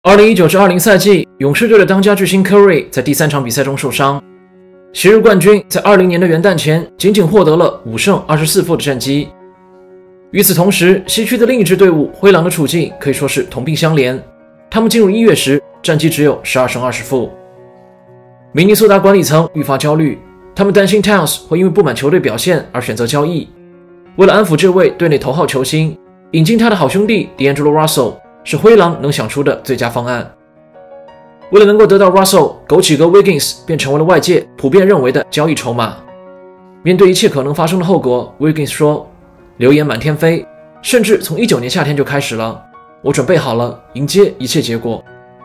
2019-20赛季，勇士队的当家巨星 Curry 在第3场比赛中受伤。昔日冠军在20年的元旦前仅仅获得了5胜24负的战绩。与此同时，西区的另一支队伍灰狼的处境可以说是同病相怜。他们进入1月时，战绩只有12胜20负。明尼苏达管理层愈发焦虑，他们担心 Towns 会因为不满球队表现而选择交易。为了安抚这位队内头号球星，引进他的好兄弟 D'Angelo Russell 是灰狼能想出的最佳方案。为了能够得到 Russell， 枸杞哥 Wiggins 便成为了外界普遍认为的交易筹码。面对一切可能发生的后果， Wiggins 说：“流言满天飞，甚至从19年夏天就开始了。我准备好了迎接一切结果。”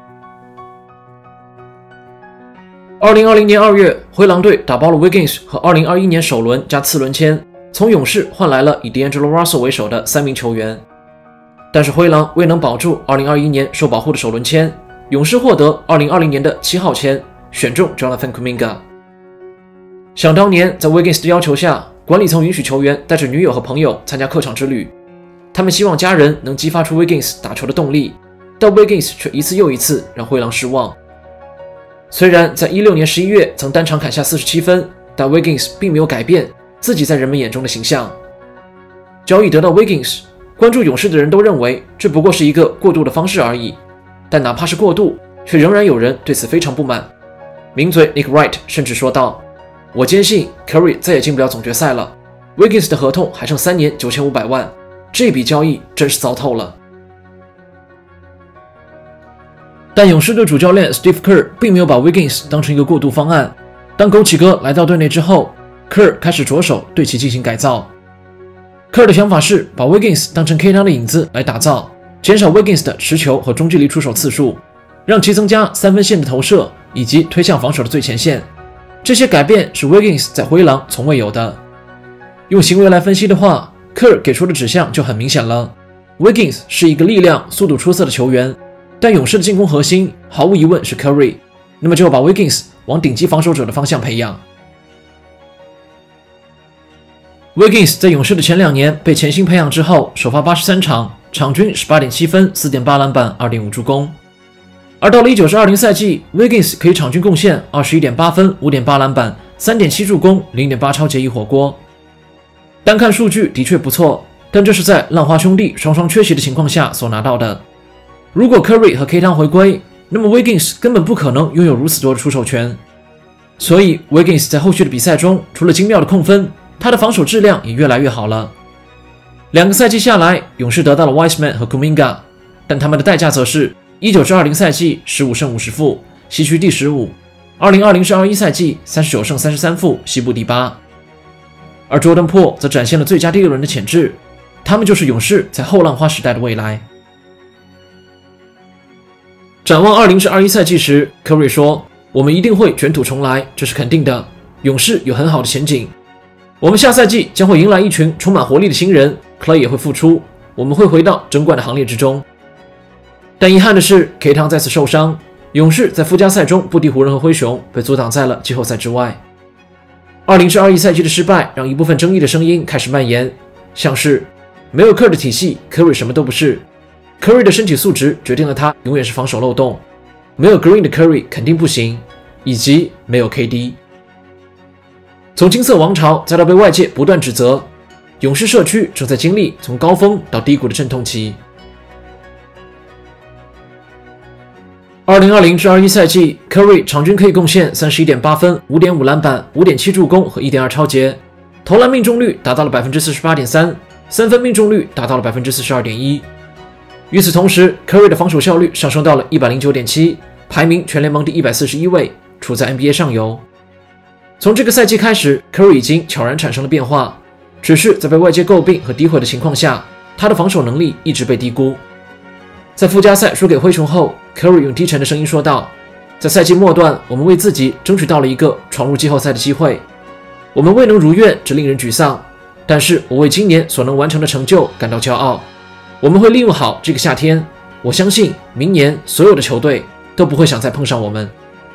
2020年2月，灰狼队打包了 Wiggins 和2021年首轮加次轮签，从勇士换来了以 D'Angelo Russell 为首的3名球员。但是灰狼未能保住2021年受保护的首轮签，勇士获得2020年的7号签，选中 Jonathan Kuminga。想当年，在 Wiggins 的要求下，管理层允许球员带着女友和朋友参加客场之旅，他们希望家人能激发出 Wiggins 打球的动力，但 Wiggins 却一次又一次让灰狼失望。虽然在16年11月曾单场砍下47分，但 Wiggins 并没有改变自己在人们眼中的形象。交易得到 Wiggins， 关注勇士的人都认为这不过是一个过渡的方式而已，但哪怕是过渡，却仍然有人对此非常不满。名嘴 Nick Wright 甚至说道：“我坚信 Curry 再也进不了总决赛了， Wiggins 的合同还剩3年9500万，这笔交易真是糟透了。”但勇士队主教练 Steve Kerr 并没有把 Wiggins 当成一个过渡方案。当枸杞哥来到队内之后， Kerr 开始着手对其进行改造。Kerr 的想法是把 Wiggins 当成 K 汤的影子来打造，减少 Wiggins 的持球和中距离出手次数，让其增加3分线的投射以及推向防守的最前线。这些改变是 Wiggins 在灰狼从未有的。用行为来分析的话， Kerr 给出的指向就很明显了。Wiggins 是一个力量、速度出色的球员，但勇士的进攻核心毫无疑问是 Curry， 那么就要把 Wiggins 往顶级防守者的方向培养。Wiggins 在勇士的前2年被潜心培养之后，首发83场，场均 18.7 分、4.8篮板、2.5助攻。而到了19-20赛季， Wiggins 可以场均贡献 21.8 分、5.8篮板、3.7助攻、0.8超节一火锅。单看数据的确不错，但这是在浪花兄弟双双缺席的情况下所拿到的。如果 Curry 和 K 汤回归，那么 Wiggins 根本不可能拥有如此多的出手权。所以 Wiggins 在后续的比赛中，除了精妙的控分，他的防守质量也越来越好了。2个赛季下来，勇士得到了 Wiseman 和 Kuminga， 但他们的代价则是19-20赛季15胜50负，西区第15 ；2020-21赛季39胜33负，西部第8。而 Jordan Poole 则展现了最佳第6人的潜质，他们就是勇士在后浪花时代的未来。展望20-21赛季时 ，Curry 说：“我们一定会卷土重来，这是肯定的。勇士有很好的前景。我们下赛季将会迎来一群充满活力的新人 ，Clay 也会复出，我们会回到争冠的行列之中。”但遗憾的是 ，K 汤再次受伤，勇士在附加赛中不敌湖人和灰熊，被阻挡在了季后赛之外。20-21赛季的失败让一部分争议的声音开始蔓延，像是没有 Kerr 的体系 ，Curry 什么都不是。Curry 的身体素质决定了他永远是防守漏洞，没有 Green 的 Curry 肯定不行，以及没有 KD。从金色王朝再到被外界不断指责，勇士社区正在经历从高峰到低谷的阵痛期。2020-21赛季 ，Curry 场均可以贡献 31.8 分、5.5篮板、5.7助攻和 1.2超节，投篮命中率达到了 48.3%， 三分命中率达到了 42.1%。与此同时 ，Curry 的防守效率上升到了 109.7， 排名全联盟第141位，处在 NBA 上游。从这个赛季开始 ，Curry 已经悄然产生了变化，只是在被外界诟病和诋毁的情况下，他的防守能力一直被低估。在附加赛输给灰熊后 ，Curry 用低沉的声音说道：“在赛季末段，我们为自己争取到了一个闯入季后赛的机会，我们未能如愿，这令人沮丧。但是我为今年所能完成的成就感到骄傲。我们会利用好这个夏天，我相信明年所有的球队都不会想再碰上我们。”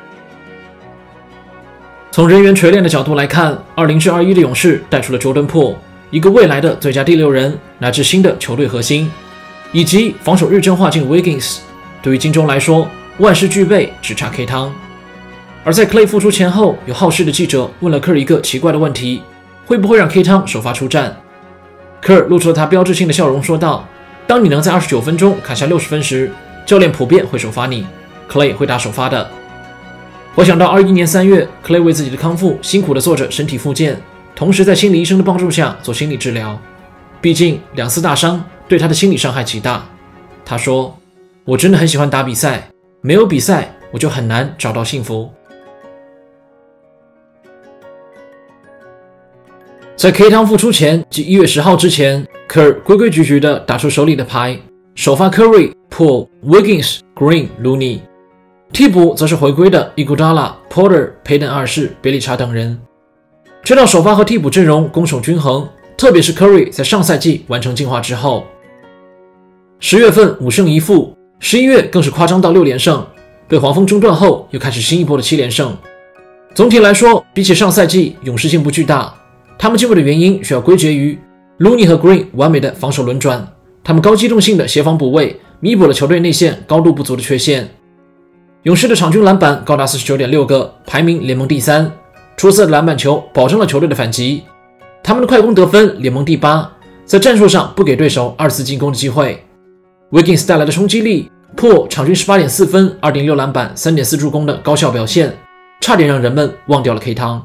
从人员锤炼的角度来看，20-21的勇士带出了 Jordan Poole， 一个未来的最佳第6人乃至新的球队核心，以及防守日臻化境的 Wiggins， 对于金州来说，万事俱备，只差 K 汤。而在 Klay 复出前后，有好事的记者问了科尔一个奇怪的问题：会不会让 K 汤首发出战？科尔露出了他标志性的笑容，说道：“当你能在29分钟砍下60分时，教练普遍会首发你 ，Klay 会打首发的。”回想到21年3月 ，Klay 为自己的康复辛苦地做着身体复健，同时在心理医生的帮助下做心理治疗。毕竟2次大伤对他的心理伤害极大。他说：“我真的很喜欢打比赛，没有比赛我就很难找到幸福。”在 K 汤复出前即1月10号之前，科尔规规矩矩地打出手里的牌，首发 Curry、Paul、Wiggins、Green、Looney， 替补则是回归的Iguodala、Porter、佩顿二世、别利查等人。这套首发和替补阵容攻守均衡，特别是 Curry 在上赛季完成进化之后，10月份5胜1负，11月更是夸张到6连胜，被黄蜂中断后又开始新一波的7连胜。总体来说，比起上赛季，勇士进步巨大。他们进步的原因需要归结于 Looney 和 Green 完美的防守轮转，他们高机动性的协防补位弥补了球队内线高度不足的缺陷。勇士的场均篮板高达 49.6 个，排名联盟第3，出色的篮板球保证了球队的反击。他们的快攻得分联盟第8，在战术上不给对手2次进攻的机会。Wiggins 带来的冲击力，Paul 场均 18.4 分、2.6 篮板、3.4助攻的高效表现，差点让人们忘掉了 K 汤。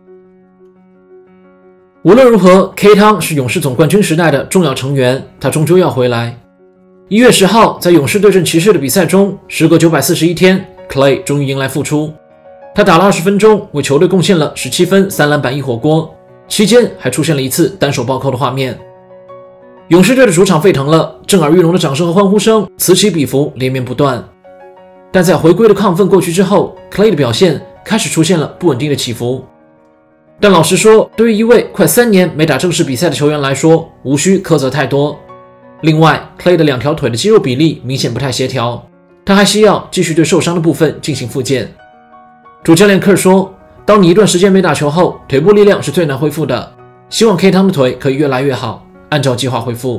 无论如何 ，K 汤是勇士总冠军时代的重要成员，他终究要回来。1月10号，在勇士对阵骑士的比赛中，时隔941天 ，Klay 终于迎来复出。他打了20分钟，为球队贡献了17分、3篮板、1火锅，期间还出现了一次单手暴扣的画面。勇士队的主场沸腾了，震耳欲聋的掌声和欢呼声此起彼伏，连绵不断。但在回归的亢奋过去之后 ，Klay 的表现开始出现了不稳定的起伏。但老实说，对于一位快3年没打正式比赛的球员来说，无需苛责太多。另外 ，Klay 的2条腿的肌肉比例明显不太协调，他还需要继续对受伤的部分进行复健。主教练科尔说：“当你一段时间没打球后，腿部力量是最难恢复的。希望 K 汤的腿可以越来越好，按照计划恢复。”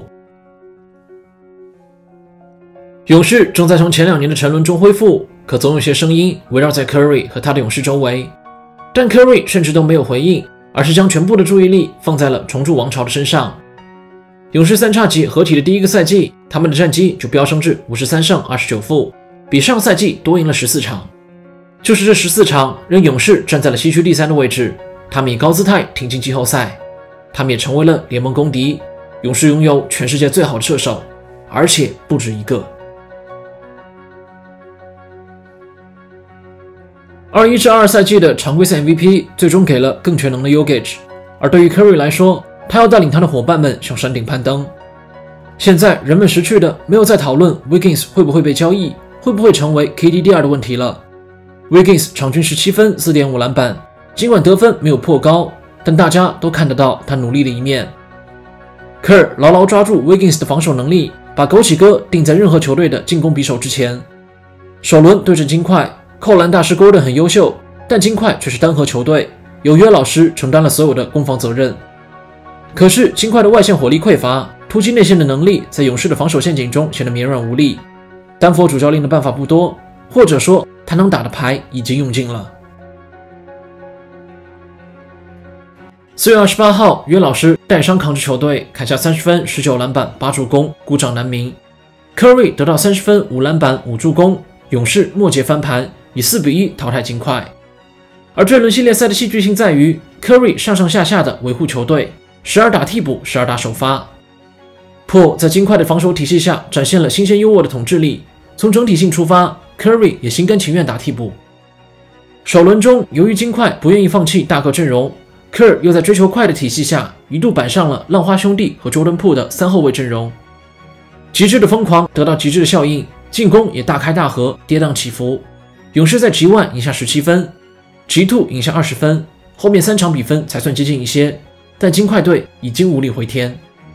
勇士正在从前2年的沉沦中恢复，可总有些声音围绕在 Curry 和他的勇士周围。但 Curry 甚至都没有回应，而是将全部的注意力放在了重铸王朝的身上。勇士3叉戟合体的第一个赛季，他们的战绩就飙升至53胜29负，比上赛季多赢了14场。就是这14场，让勇士站在了西区第3的位置，他们以高姿态挺进季后赛，他们也成为了联盟公敌。勇士拥有全世界最好的射手，而且不止一个。21-22赛季的常规赛 MVP 最终给了更全能的 Jokic， 而对于 Curry 来说，他要带领他的伙伴们向山顶攀登。现在人们失去的没有在讨论 Wiggins 会不会被交易，会不会成为 KD 第2的问题了。Wiggins 场均17分 4.5 篮板，尽管得分没有破高，但大家都看得到他努力的一面。科尔牢牢抓住 Wiggins 的防守能力，把枸杞哥定在任何球队的进攻匕首之前。首轮对阵金块，扣篮大师 Gordon 很优秀，但金块却是单核球队，由约老师承担了所有的攻防责任。可是金块的外线火力匮乏，突击内线的能力在勇士的防守陷阱中显得绵软无力。丹佛主教练的办法不多，或者说他能打的牌已经用尽了。4月28号，约老师带伤扛着球队砍下30分、19篮板、8助攻，孤掌难鸣。Curry 得到30分、5篮板、5助攻，勇士末节翻盘，以4-1淘汰金块。而这轮系列赛的戏剧性在于 Curry 上上下下的维护球队，时而打替补，时而打首发。Paul 在金块的防守体系下展现了新鲜优渥的统治力。从整体性出发 ，Curry 也心甘情愿打替补。首轮中，由于金块不愿意放弃大个阵容，科尔又在追求快的体系下，一度摆上了浪花兄弟和 Jordan Poole 的3后卫阵容。极致的疯狂得到极致的效应，进攻也大开大合，跌宕起伏。勇士在 G1 赢下17分 ，G2 赢下20分，后面3场比分才算接近一些，但金块队已经无力回天。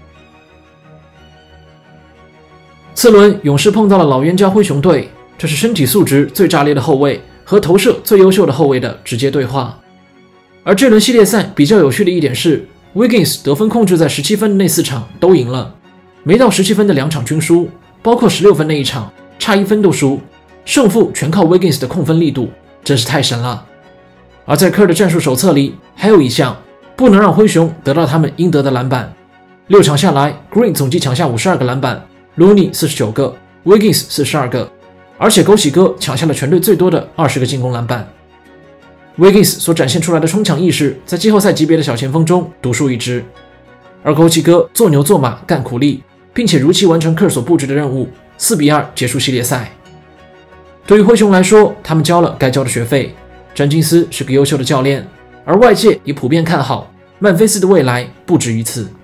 次轮，勇士碰到了老冤家灰熊队，这是身体素质最炸裂的后卫和投射最优秀的后卫的直接对话。而这轮系列赛比较有趣的一点是 ，Wiggins 得分控制在17分的那4场都赢了，没到17分的2场均输，包括16分那一场，差1分都输。 胜负全靠 Wiggins 的控分力度，真是太神了。而在 Kerr 的战术手册里，还有一项，不能让灰熊得到他们应得的篮板。6场下来 ，Green 总计抢下52个篮板 ，Looney 49个 ，Wiggins 42个，而且枸杞哥抢下了全队最多的20个进攻篮板。Wiggins 所展现出来的冲抢意识，在季后赛级别的小前锋中独树一帜。而枸杞哥做牛做马干苦力，并且如期完成 Kerr 所布置的任务，4-2结束系列赛。对于灰熊来说，他们交了该交的学费。詹金斯是个优秀的教练，而外界也普遍看好曼菲斯的未来不止于此。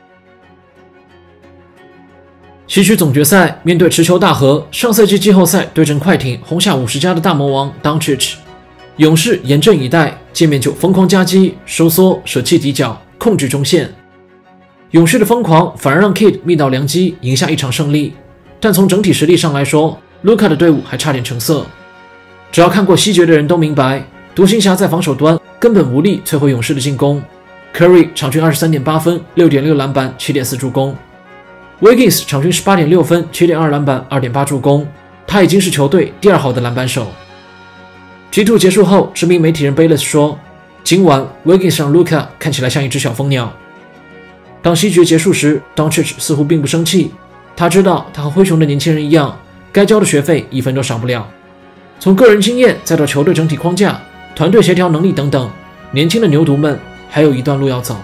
西区总决赛面对持球大和，上赛季季后赛对阵快艇轰下50加的大魔王 Doncic， 勇士严阵以待，见面就疯狂夹击、收缩、舍弃底角、控制中线。勇士的疯狂反而让 Kidd 觅到良机，赢下一场胜利。但从整体实力上来说，卢卡的队伍还差点成色。只要看过西决的人都明白，独行侠在防守端根本无力摧毁勇士的进攻。Curry 场均 23.8 分、6.6 篮板、7.4 助攻。Wiggins 场均 18.6 分、7.2 篮板、2.8 助攻，他已经是球队第2好的篮板手。G2 结束后，知名媒体人 Bayless 说，今晚 Wiggins 让 Luka 看起来像一只小蜂鸟。当西决结束时 ，Doncic 似乎并不生气，他知道他和灰熊的年轻人一样，该交的学费1分都少不了。从个人经验再到球队整体框架、团队协调能力等等，年轻的牛犊们还有一段路要走。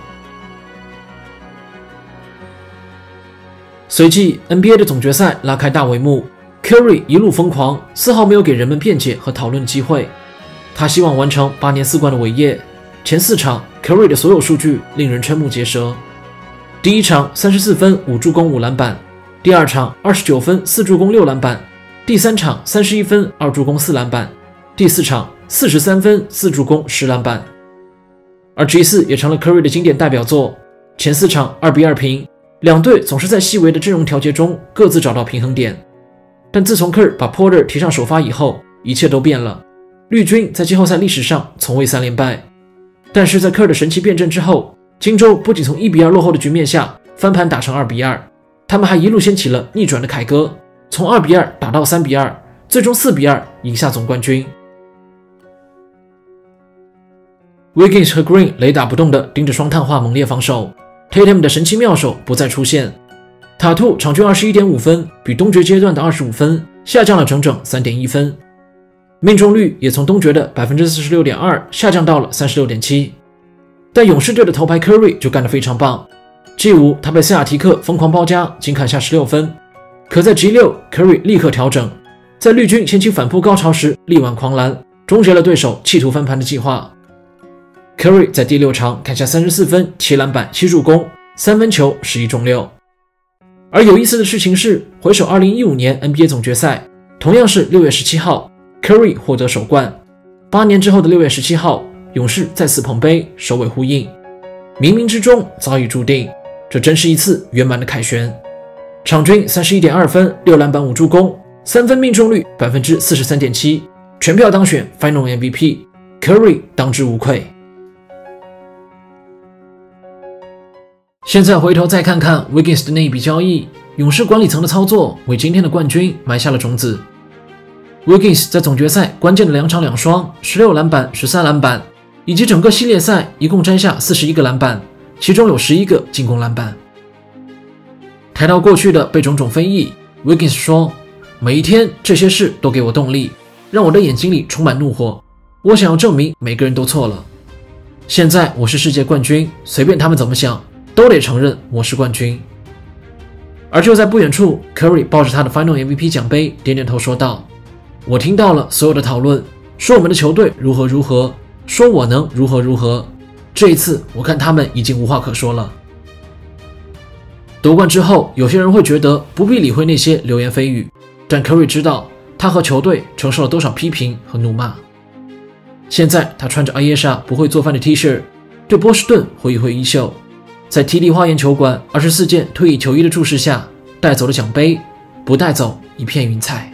随即 NBA 的总决赛拉开大帷幕， Curry 一路疯狂，丝毫没有给人们辩解和讨论机会。他希望完成8年4冠的伟业。前4场 Curry 的所有数据令人瞠目结舌。第一场34分5助攻5篮板，第二场29分4助攻6篮板，第三场31分2助攻4篮板，第四场43分4助攻10篮板。而 G4 也成了 Curry 的经典代表作。前4场2-2平，两队总是在细微的阵容调节中各自找到平衡点。但自从 Kerr 把 Porter 提上首发以后，一切都变了。绿军在季后赛历史上从未3连败，但是在 Kerr 的神奇变阵之后，金州不仅从1-2落后的局面下翻盘打成2-2，他们还一路掀起了逆转的凯歌，从2-2打到3-2，最终4-2赢下总冠军。Wiggins 和 Green 雷打不动地盯着双碳化猛烈防守， Tatum 的神奇妙手不再出现。塔图场均 21.5 分，比东决阶段的25分下降了整整 3.1 分，命中率也从东决的 46.2% 下降到了 36.7%。但勇士队的头牌 Curry 就干得非常棒。G5 他被塞亚提克疯狂包夹，仅砍下16分。可在 G6 Curry 立刻调整，在绿军前期反扑高潮时力挽狂澜，终结了对手企图翻盘的计划。Curry 在第6场砍下34分7篮板7助攻3分球11中6。而有意思的事情是，回首2015年 NBA 总决赛，同样是6月17号 Curry 获得首冠。8年之后的6月17号，勇士再次捧杯，首尾呼应，冥冥之中早已注定，这真是一次圆满的凯旋。场均 31.2 分6篮板5助攻3分命中率 43.7%， 全票当选 Final MVP， Curry 当之无愧。现在回头再看看 Wiggins 的那一笔交易，勇士管理层的操作为今天的冠军埋下了种子。Wiggins 在总决赛关键的2场2双，16篮板13篮板，以及整个系列赛一共摘下41个篮板，其中有11个进攻篮板。谈到过去的被种种非议， Wiggins 说，每一天这些事都给我动力，让我的眼睛里充满怒火，我想要证明每个人都错了。现在我是世界冠军，随便他们怎么想，都得承认我是冠军。而就在不远处， Curry 抱着他的 Final MVP 奖杯点点头说道，我听到了所有的讨论，说我们的球队如何如何，说我能如何如何，这一次我看他们已经无话可说了。夺冠之后，有些人会觉得不必理会那些流言蜚语，但 Curry 知道他和球队承受了多少批评和怒骂。现在他穿着阿耶莎不会做饭的 T 恤，对波士顿挥一挥衣袖，在 TD 花园球馆24件退役球衣的注视下，带走了奖杯，不带走一片云彩。